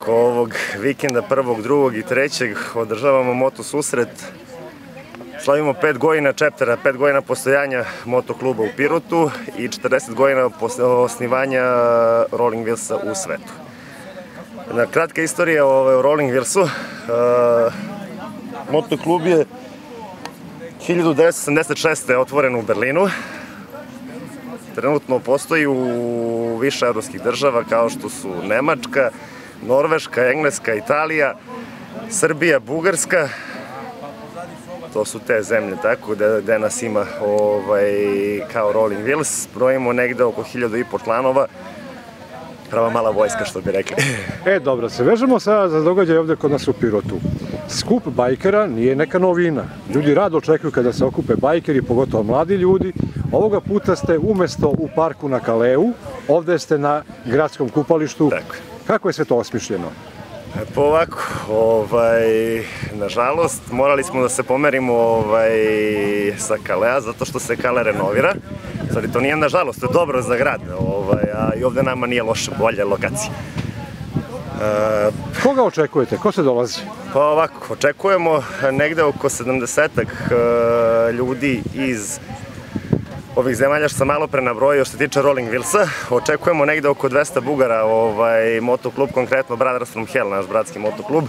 Ovog vikenda 1., 2. i 3. održavamo moto susret. Slavimo 5 godina chaptera, 5 godina postojanja motokluba u Pirotu i 40 godina osnivanja Rolling Wheelsa u svetu. Jedna kratka istorija o Rolling Wheelsu. Motoklub je 1986. otvoren u Berlinu. Trenutno postoji u više evropskih država kao što su Nemačka, Norveška, Engleska, Italija, Srbija, Bugarska. To su te zemlje, tako gde nas ima kao Rolling Wheels. Brojimo negde oko 1500 članova. Prava mala vojska, što bi rekli. Dobro, se vežemo sada za događaj ovde kod nas u Pirotu. Skup bajkera nije neka novina. Ljudi rado očekuju kada se okupe bajkeri, pogotovo mladi ljudi. Ovoga puta ste umesto u parku na Kaleu, ovde ste na gradskom kupalištu. Tako. Kako je sve to osmišljeno? Pa ovako, nažalost, morali smo da se pomerimo sa Kalea, zato što se Kale renovira. Stvari, to nije nažalost, to je dobro za grad, a i ovde nama nije loše, bolje lokacija. Koga očekujete? Ko se dolazi? Pa ovako, očekujemo negde oko 70-ak ljudi iz ovih zemalja što sam malo pre nabrojio što se tiče Rolling Wheelsa. Očekujemo negde oko 200 Bugara, motoklub, konkretno Brothers from Hell, naš bratski motoklub.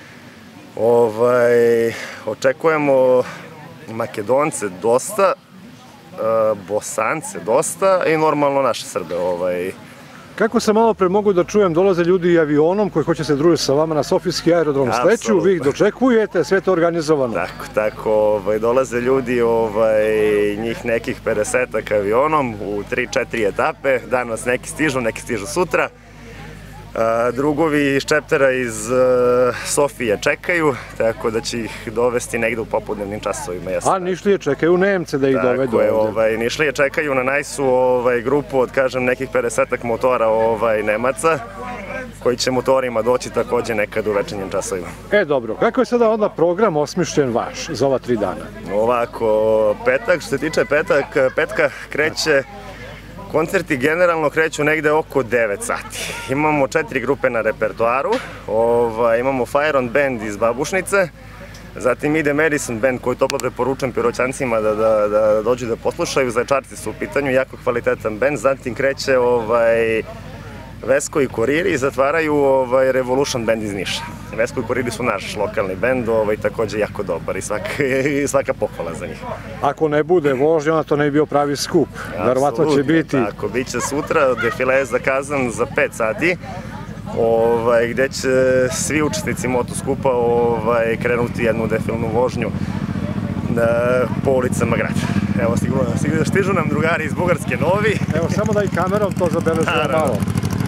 Očekujemo Makedonce dosta, Bosance dosta i normalno naše Srbe. Kako sam malo pre mogu da čujem, dolaze ljudi i avionom koji hoće se družiti sa vama na Sofijski aerodrom Sleću, vi ih dočekujete, sve to organizovano. Tako, dolaze ljudi, njih nekih 50-ak avionom u 3-4 etape, danas neki stižu sutra. Drugovi iz chaptera iz Sofije čekaju, tako da će ih dovesti negde u popodnevnim časovima. A Nišlije čekaju Nemce da ih dovedu ovde? Nišlije čekaju na Najsu grupu od, kažem, nekih 50-ak motora Nemaca, koji će motorima doći takođe nekad u večernjim časovima. Dobro, kako je sada onda program osmišljen vaš za ova 3 dana? Ovako, petak, što se tiče petka kreće. Koncerti generalno kreću negde oko 9 sati. Imamo 4 grupe na repertoaru. Imamo Fire on Band iz Babušnice, zatim ide Madison Band koji toplo preporučujem Piroćancima da dođu da poslušaju. Zaječarci su u pitanju, jako kvalitetan band. Zatim kreće Vesko i Koriri i zatvaraju Revolution Band iz Niša. Vesko i Koriri su naš lokalni band, takođe jako dobar i svaka pohvala za njih. Ako ne bude vožnje, onda to ne bi bio pravi skup. Verovatno će biti. Tako, bit će sutra, defile je zakazan za 5 sati, gde će svi učesnici motoskupa krenuti jednu defilnu vožnju po ulicama grada. Evo, stižu nam drugari iz Bugarske novi. Evo, samo da i kamerom to zabeležimo malo.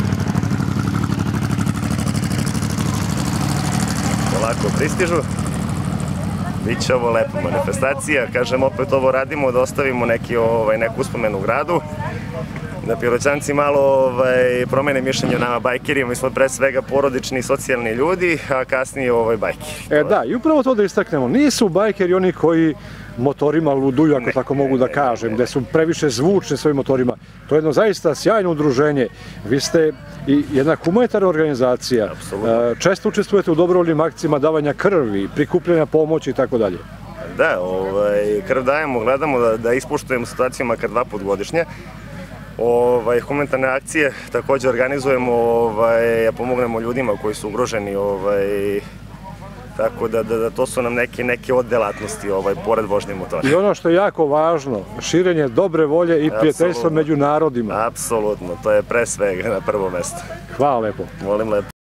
Polako pristižu. Biće ovo lepa manifestacija. Kažem, opet ovo radimo da ostavimo neku uspomenu u gradu, da Piroćanci malo promene mišljenje o nama bajkerima. Mi smo pre svega porodični i socijalni ljudi, a kasnije bajkeri. Da, i upravo to da istaknemo. Nisu bajkeri oni koji motorima luduju, ako tako mogu da kažem, gde su previše zvučni svojim motorima. To je jedno zaista sjajno udruženje. Vi ste i jedna humanitarna organizacija. Često učestvujete u dobrovoljnim akcijama davanja krvi, prikupljanja pomoći i tako dalje. Da, krv dajemo, gledamo da ispoštujemo situaciju makar 2 puta godišnje. Humanitarne akcije takođe organizujemo, pomognemo ljudima koji su ugroženi, tako da to su nam neke od delatnosti pored vožnje motora. I ono što je jako važno, širenje dobre volje i prijateljstva među narodima. Apsolutno, to je pre svega na prvo mesto. Hvala lepo. Molim lepo.